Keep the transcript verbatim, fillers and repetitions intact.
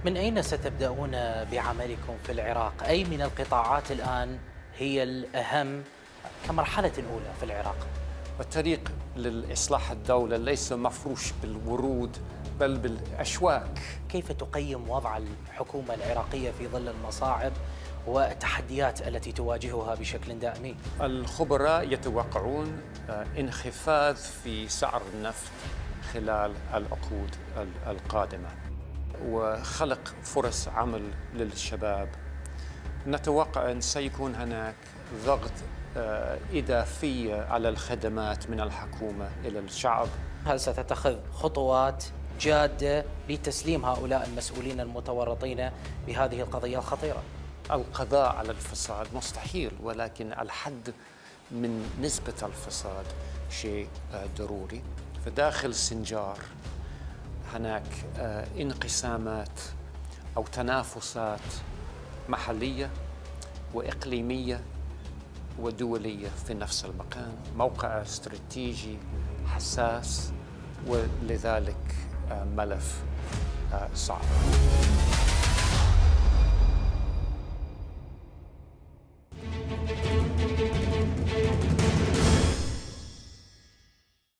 من أين ستبدأون بعملكم في العراق؟ أي من القطاعات الآن هي الأهم كمرحلة أولى في العراق؟ الطريق للإصلاح الدولة ليس مفروش بالورود بل بالأشواك. كيف تقيم وضع الحكومة العراقية في ظل المصاعب والتحديات التي تواجهها بشكل دائم؟ الخبراء يتوقعون انخفاض في سعر النفط خلال العقود القادمة وخلق فرص عمل للشباب. نتوقع أن سيكون هناك ضغط إضافي على الخدمات من الحكومة إلى الشعب. هل ستتخذ خطوات جادة لتسليم هؤلاء المسؤولين المتورطين بهذه القضية الخطيرة؟ القضاء على الفساد مستحيل، ولكن الحد من نسبة الفساد شيء ضروري. فداخل سنجار هناك انقسامات أو تنافسات محلية وإقليمية ودولية في نفس المكان، موقع استراتيجي حساس ولذلك ملف صعب.